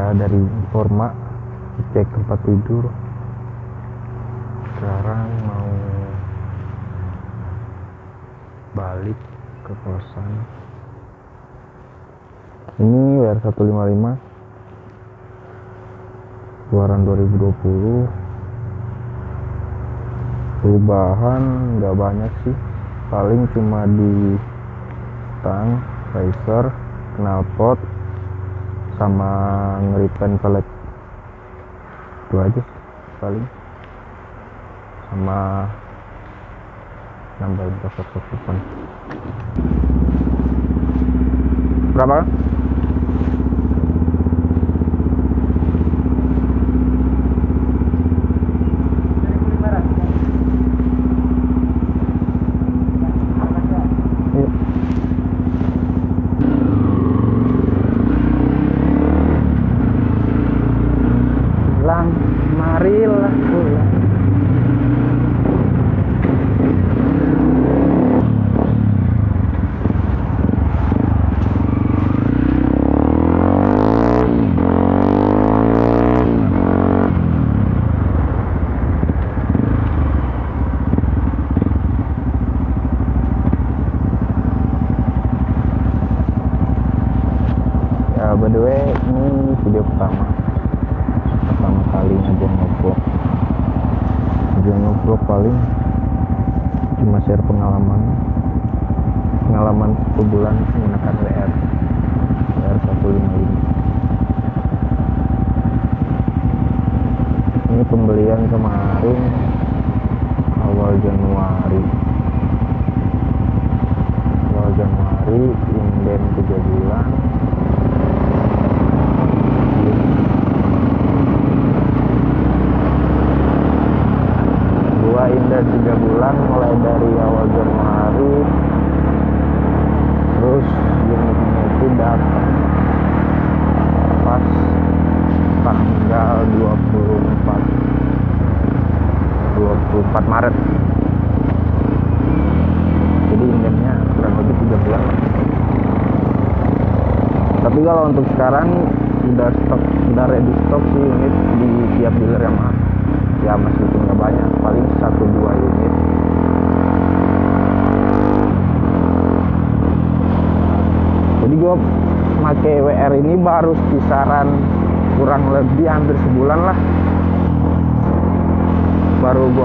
dari Forma cek tempat tidur. Sekarang mau balik ke kosan. Ini WR155 keluaran 2020. Perubahan nggak banyak sih, paling cuma di stang, riser, knalpot, sama ngeripen pelet. Itu aja sih paling, sama nambahin cover depan. Berapa? Marilah pulang. Ya, by the way, ini video pertama kalinya gue ngevlog paling cuma share pengalaman 1 bulan menggunakan WR155. Ini pembelian kemarin awal Januari, inden 3 bulan. Inden 3 bulan mulai dari awal Januari, terus unitnya itu datang pas tanggal 24 Maret. Jadi indennya kurang lebih 3 bulan. Tapi kalau untuk sekarang udah ready stock sih unit di tiap dealer Yamaha. Ya meskipun nggak banyak, paling 1-2 unit. Jadi gue pakai WR ini baru kisaran kurang lebih hampir sebulan lah, baru gue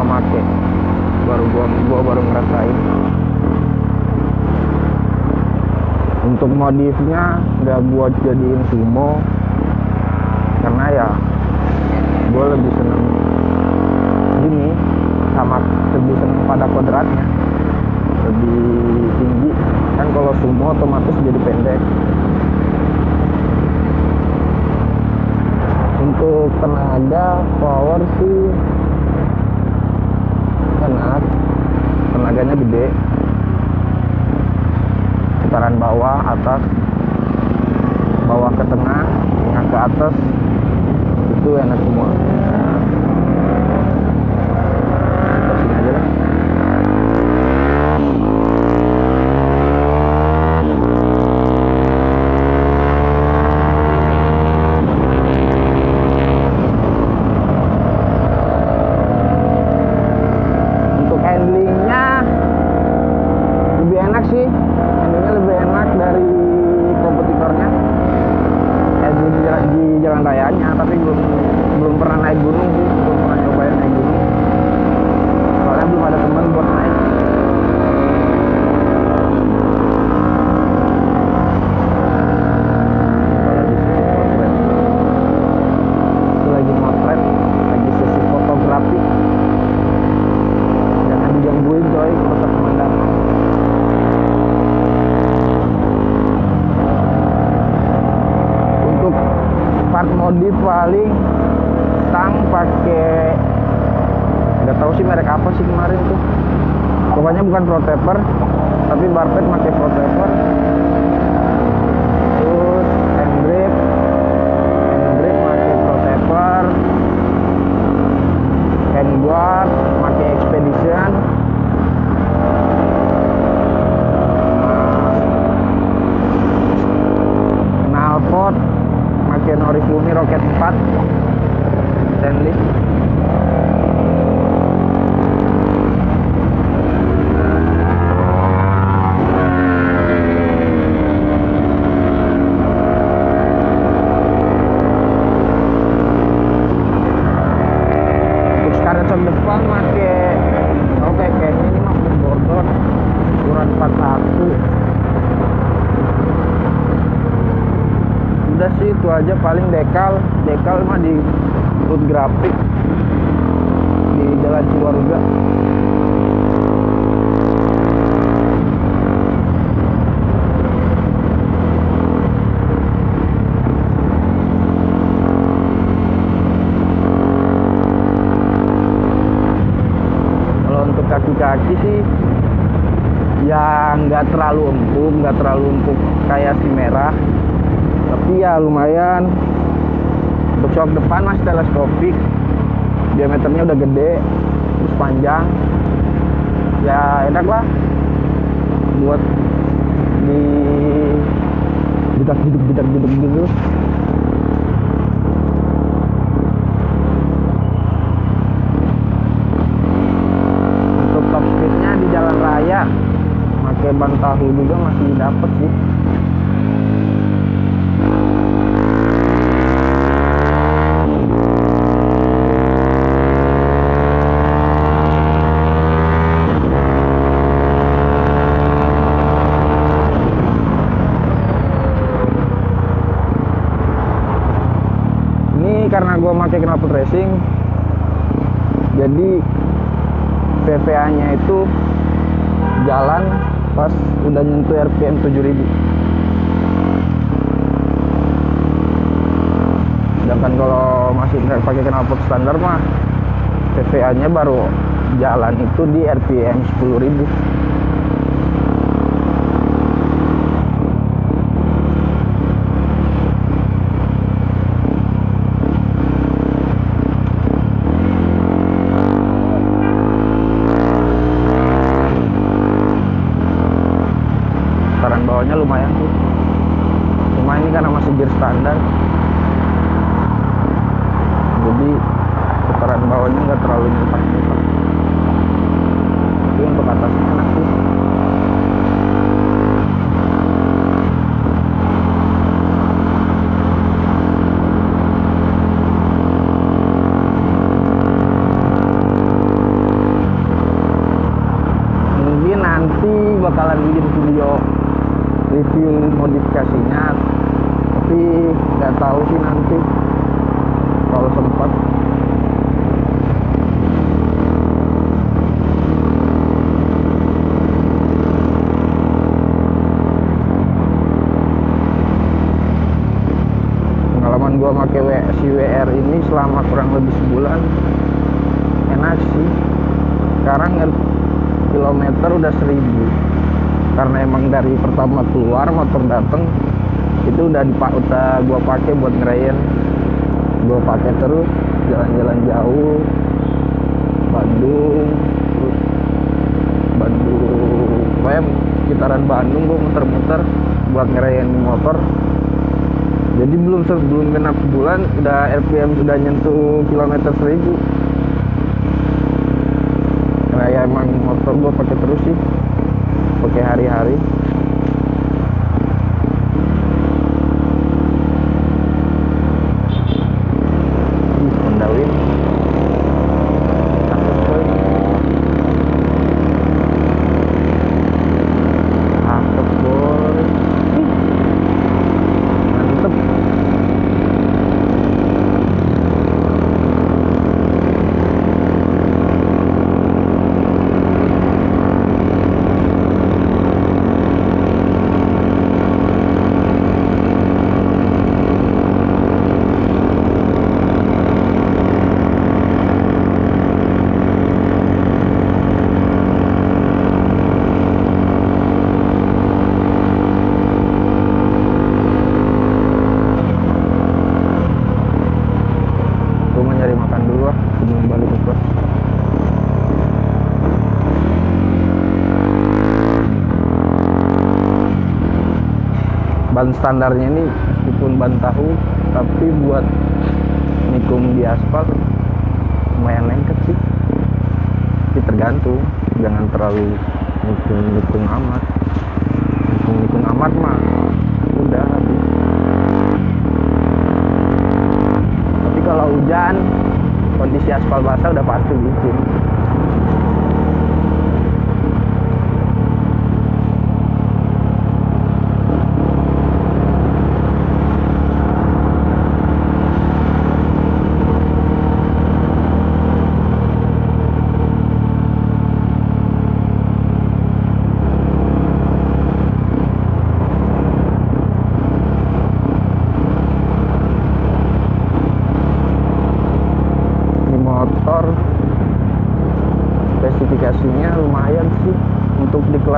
baru ngerasain. Untuk modifnya nggak buat jadiin sumo, karena ya gue lebih seneng ini, sama lebih seneng pada kodratnya lebih tinggi kan. Kalau sumo otomatis jadi pendek. Untuk tenaga power sih enak, tenaganya gede, putaran bawah ke tengah ke atas itu enak semua. Handlingnya lebih enak dari kompetitornya di jalan rayanya, tapi belum pernah naik gunung sih, belum pernah cobain naik gunung, soalnya belum ada teman buat naik. Lagi motret, lagi sesi fotografi, jangan digangguin coy, kotak pemandangan. Part modif paling stang pakai, nggak tahu sih merek apa sih kemarin tuh, pokoknya bukan Pro Taper tapi Barpet pakai Pro Taper. Terus handgrip pakai Pro Taper, handguard pakai Expedition, knalpot pakai Norifumi Rocket 841. Udah sih itu aja, paling dekal mah di Food Graphic di Jalan Ciwarga. Kalau untuk kaki-kaki sih ya nggak terlalu empuk kayak si merah, tapi ya lumayan. Untuk shock depan masih teleskopik, diameternya udah gede terus panjang, ya enak lah buat di jedak gitu. Untuk top speednya di jalan raya pakai ban tahu juga masih dapet sih. Karena gue pakai knalpot racing, jadi VVA nya itu jalan pas udah nyentuh RPM 7000. Sedangkan kalau masih pakai knalpot standar mah VVA nya baru jalan itu di RPM 10.000. Bawahnya lumayan sih, cuma ini karena masih gear standar, jadi putaran bawahnya nggak terlalu nyetak. Tapi untuk atasnya enak sih. Mungkin nanti bakalan bikin video review modifikasinya, tapi nggak tahu sih nanti kalau sempat. Pengalaman gua pakai si WR ini selama kurang lebih sebulan enak sih. Sekarang kilometer udah 1000. Karena emang dari pertama keluar motor dateng itu udah gua pakai buat ngerayain. Gua pakai terus jalan-jalan jauh, Bandung, terus pokoknya sekitaran Bandung gua muter-muter buat ngerayain motor. Jadi belum genap sebulan udah RPM sudah nyentuh kilometer 1000. Karena ya emang motor gua pakai terus sih, pakai hari-hari. Honda Win cakep boy, mantep. Sebelum balik ke kos. Ban standarnya ini meskipun ban tahu, tapi buat nikung di aspal lumayan lengket sih. Tapi tergantung, jangan terlalu nikung amat. Nikung amat mah udah habis. Tapi kalau hujan, kondisi aspal basah udah pasti licin.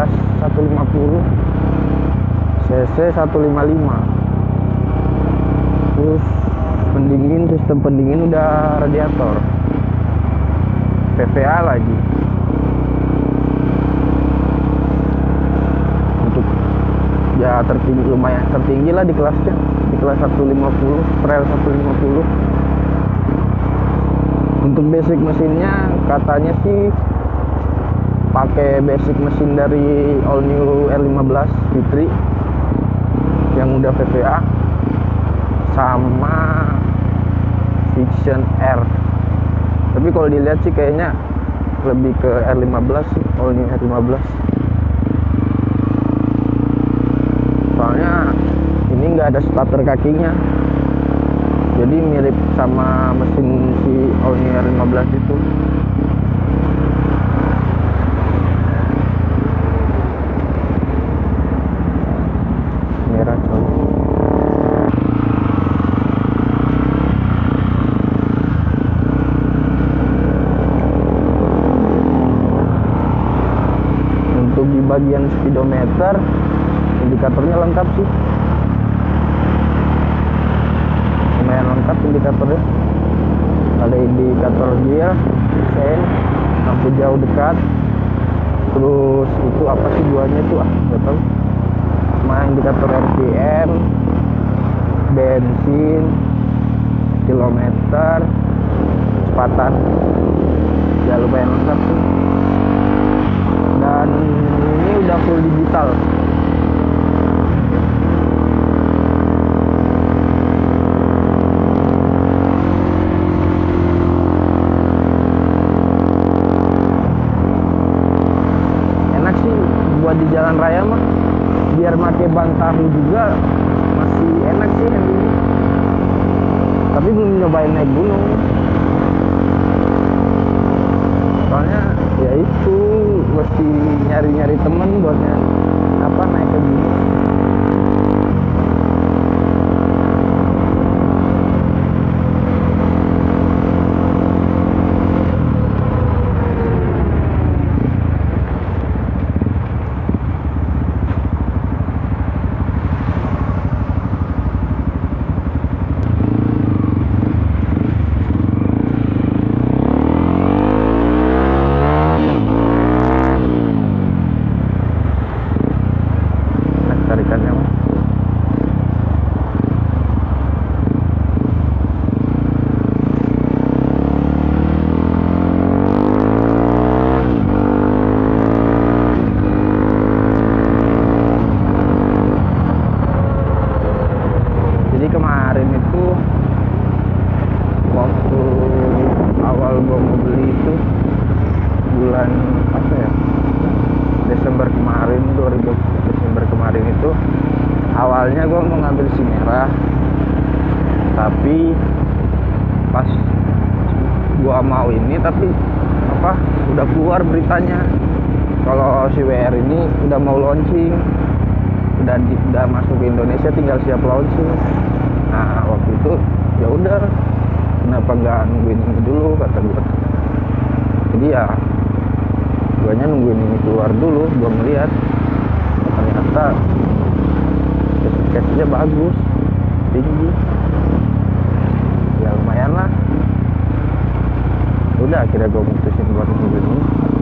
kelas 150, cc 155. Terus sistem pendingin udah radiator, PVA lagi. Untuk ya tertinggi, lumayan tertinggi lah di kelasnya, di kelas 150, trail 150. Untuk basic mesinnya katanya sih pakai basic mesin dari all new R15 Fitri yang udah VVA sama Vision R. Tapi kalau dilihat sih kayaknya lebih ke R15 sih, all new R15. Soalnya ini nggak ada starter kakinya, jadi mirip sama mesin si all new R15 itu. Merah coy. Untuk di bagian speedometer, indikatornya lengkap sih, lumayan lengkap indikatornya. Ada indikator gear, sen, lampu jauh dekat, terus itu apa sih duanya itu nggak tahu, sama indikator RPM, bensin, kilometer, kecepatan, ya lumayan lengkap sih. Dan ini udah full digital. Enak sih buat di jalan raya mah, biar pakai ban tahu juga masih enak sih yang ini. Tapi belum nyobain naik gunung, soalnya ya itu mesti nyari-nyari temen buat naik ke gunung. Tarikannya mah jadi kemarin itu waktu awal gua mau beli itu bulan apa ya, Desember kemarin, 2000 Desember kemarin itu awalnya gue mau ngambil si merah, tapi pas gue mau ini tapi udah keluar beritanya kalau si WR ini udah mau launching, udah masuk ke Indonesia, tinggal siap launching. Nah waktu itu ya udah, kenapa nggak nungguin ini dulu kata gue. Jadi ya guanya nungguin ini keluar dulu, gua melihat ternyata spesifikasinya bagus, tinggi, ya lumayan lah. Udah akhirnya gua mutusin buat nungguin ini.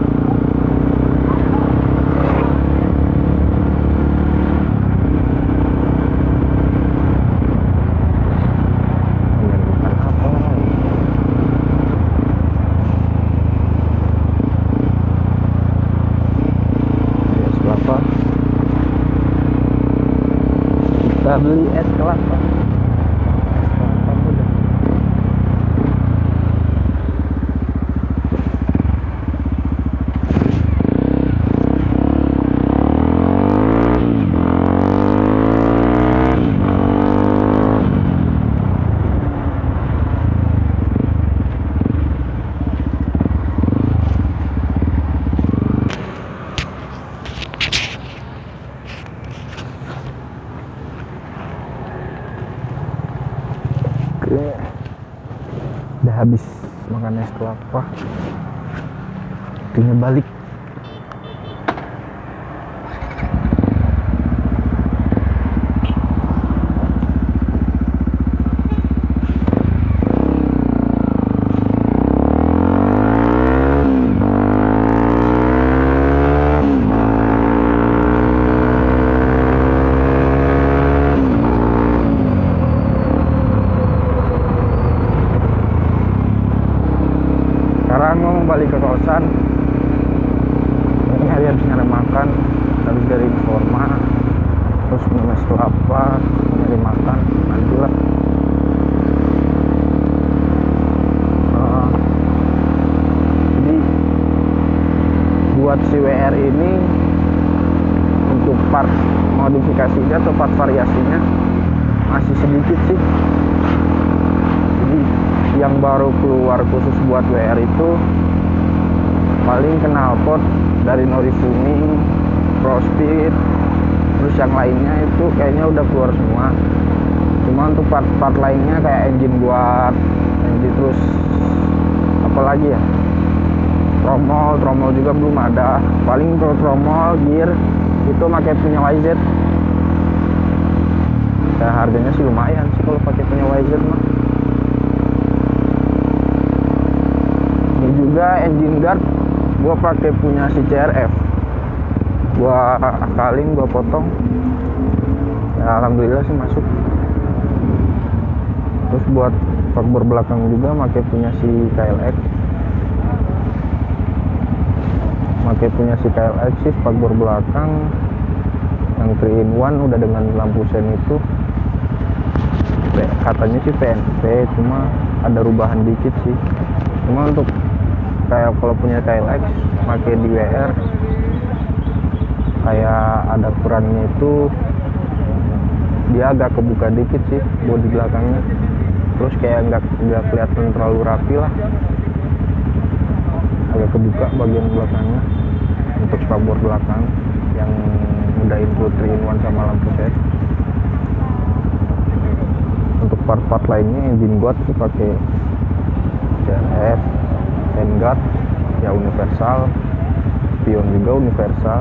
Kita beli es kelapa. Es kelapa muda. Udah habis makan es kelapa, waktunya balik. balik ke kosan. Ini hari habis nyari makan, habis dari Informa, terus ngemes kelapa, nyari makan, nantilah. Jadi buat si WR ini untuk part modifikasinya atau part variasinya masih sedikit sih. Jadi yang baru keluar khusus buat WR itu paling knalpot dari Norifumi, Prospeed, terus yang lainnya itu kayaknya udah keluar semua. Cuma untuk part-part lainnya kayak engine guard, terus apalagi ya, tromol juga belum ada. Paling untuk tromol, gear itu pakai punya YZ. Ya, harganya sih lumayan sih kalau pakai punya YZ mah. Ini juga engine guard gua pakai punya si CRF. Gua akalin, gua potong. Ya, alhamdulillah sih masuk. Terus buat fakbor belakang juga pakai punya si KLX. Pakai punya si KLX sih fakbor belakang yang 3-in-1 udah dengan lampu sen itu. Katanya sih PNP, cuma ada rubahan dikit sih. Cuma untuk kayak kalau punya KLX pakai di WR kayak ada kurangnya itu, dia agak kebuka dikit sih bodi belakangnya. Terus kayak nggak kelihatan terlalu rapi lah, agak kebuka bagian belakangnya untuk spakbor belakang yang udah include 3-in-1 sama lampu set. Untuk part-part lainnya engine guard sih pakai CRF, handguard ya universal, spion juga universal.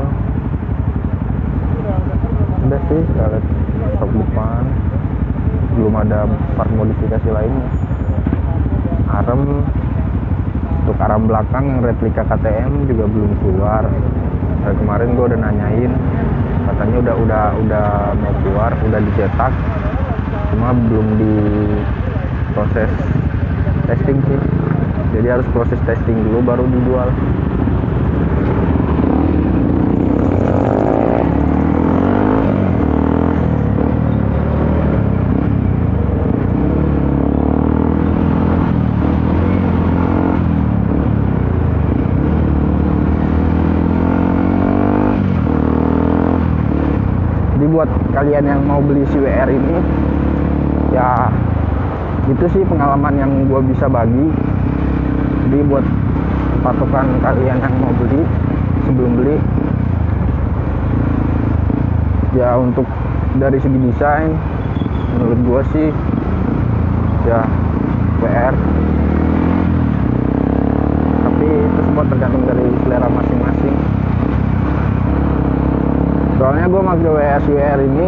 Udah sih, kita lihat stok depan, belum ada part modifikasi lainnya. Arem, untuk arem belakang yang replika KTM juga belum keluar. Dari kemarin gue udah nanyain, katanya udah mau keluar, udah dicetak, cuma belum di proses testing sih. Jadi harus proses testing dulu baru dijual. Jadi buat kalian yang mau beli si WR ini, ya itu sih pengalaman yang gue bisa bagi. Jadi buat patokan kalian yang mau beli, sebelum beli, ya untuk dari segi desain menurut gue sih ya WR, tapi itu semua tergantung dari selera masing-masing. Soalnya gue pakai WR ini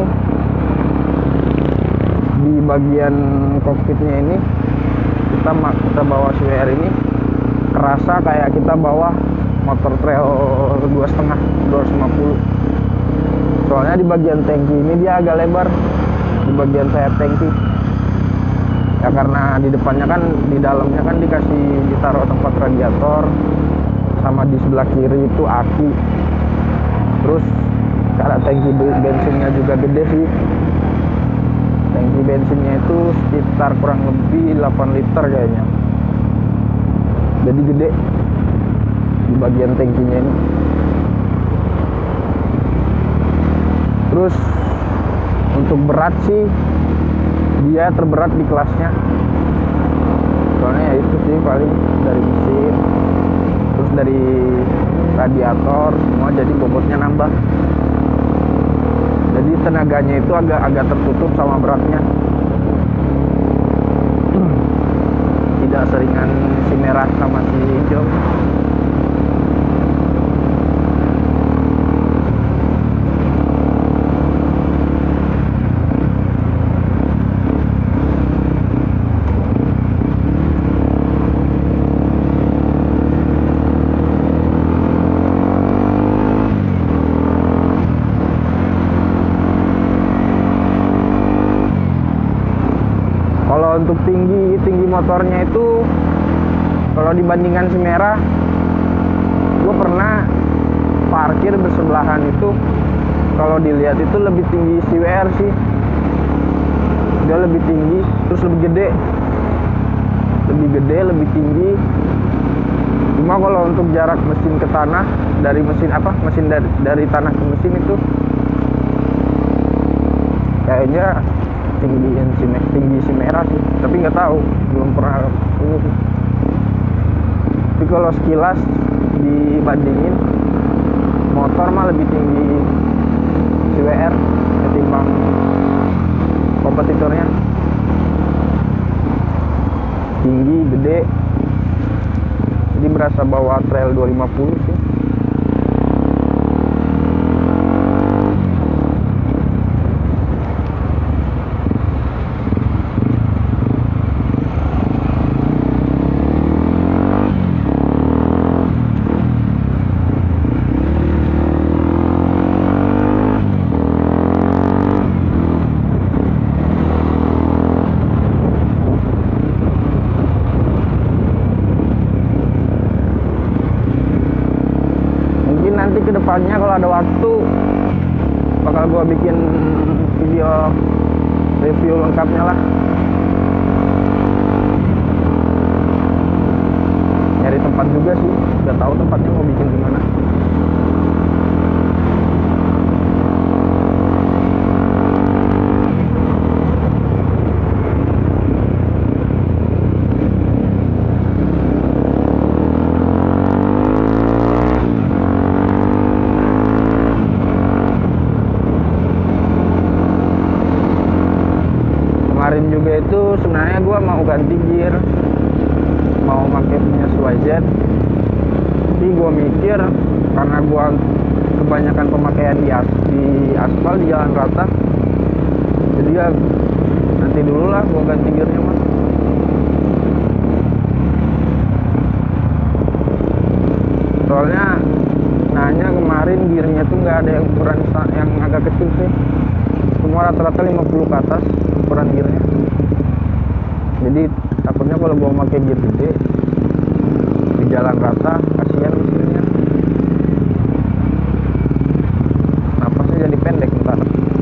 di bagian kokpitnya ini, kita bawa si WR ini kerasa kayak kita bawa motor trail 2,5 250. Soalnya di bagian tangki ini dia agak lebar, di bagian sayap tangki ya, karena di depannya kan, di dalamnya kan ditaruh tempat radiator, sama di sebelah kiri itu aki. Terus karena tangki bensinnya juga gede sih, tangki bensinnya itu sekitar kurang lebih 8 liter kayaknya, jadi gede di bagian tangkinya ini. Terus untuk berat sih dia terberat di kelasnya, soalnya ya itu sih paling dari mesin, terus dari radiator semua, jadi bobotnya nambah. Jadi tenaganya itu agak tertutup sama beratnya. Tidak seringan si merah sama si hijau. Kalau untuk tinggi motornya itu, kalau dibandingkan si merah Gue pernah parkir bersebelahan itu, kalau dilihat itu lebih tinggi si WR sih. Dia lebih tinggi, terus lebih gede, lebih tinggi. Cuma kalau untuk jarak mesin ke tanah, dari mesin dari tanah ke mesin itu kayaknya tinggi si merah sih, tapi nggak tahu, belum pernah ini sih. Tapi kalau sekilas dibandingin, motor mah lebih tinggi si WR ketimbang kompetitornya. Tinggi, gede, jadi berasa bawa trail 250 sih. Nanti kedepannya kalau ada waktu bakal gua bikin video review lengkapnya lah. Nyari tempat juga sih, udah tahu tempatnya mau bikin di mana. Kemarin juga itu sebenarnya gue mau ganti gear, mau pakai punya YZ. Tapi gue mikir karena gue kebanyakan pemakaian di aspal, di jalan rata, jadi ya nanti dulu lah gue ganti gearnya mas. Soalnya nanya kemarin gearnya tuh nggak ada yang ukuran yang agak kecil sih, semua rata-rata 50 ke atas ukuran gearnya. Jadi takutnya kalau gua pakai gear gede di jalan rata, kasihan mesinnya, napasnya jadi pendek ntar.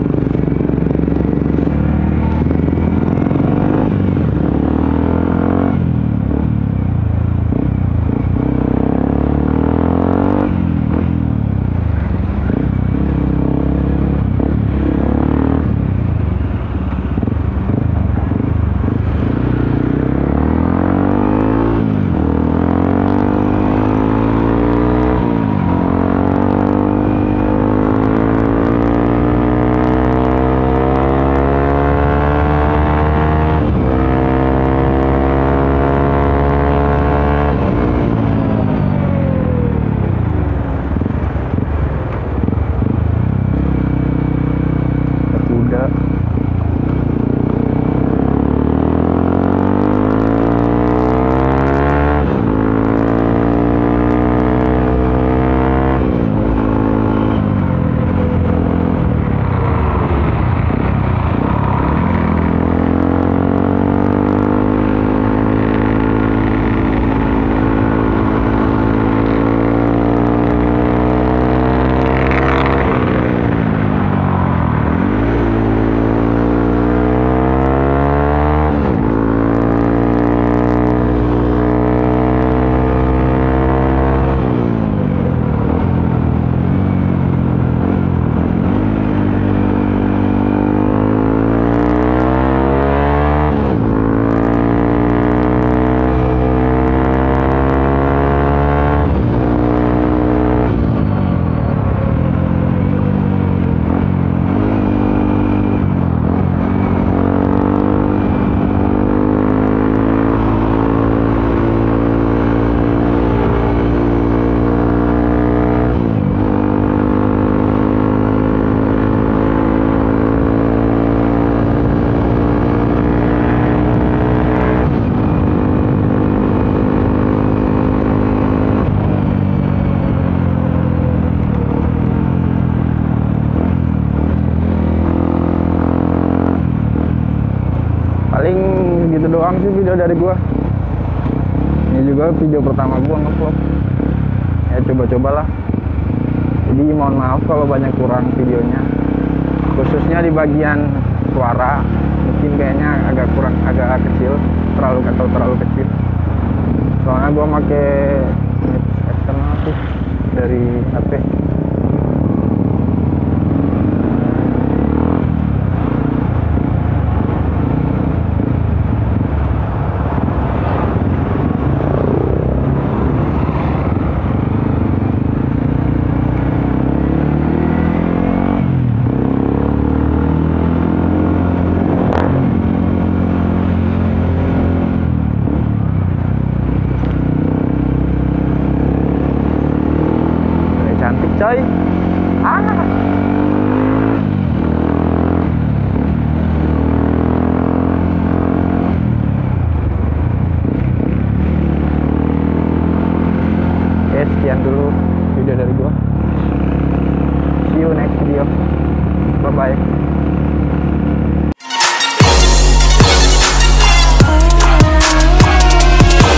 doang sih video dari gua. Ini juga video pertama gua nge-vlog. ya coba-cobalah. Jadi mohon maaf kalau banyak kurang videonya, khususnya di bagian suara mungkin kayaknya agak kurang, agak kecil, terlalu kecil. Soalnya gua pakai mix eksternal sih dari HP. Cantik coy. Oke, sekian dulu video dari gua. See you next video. Bye bye.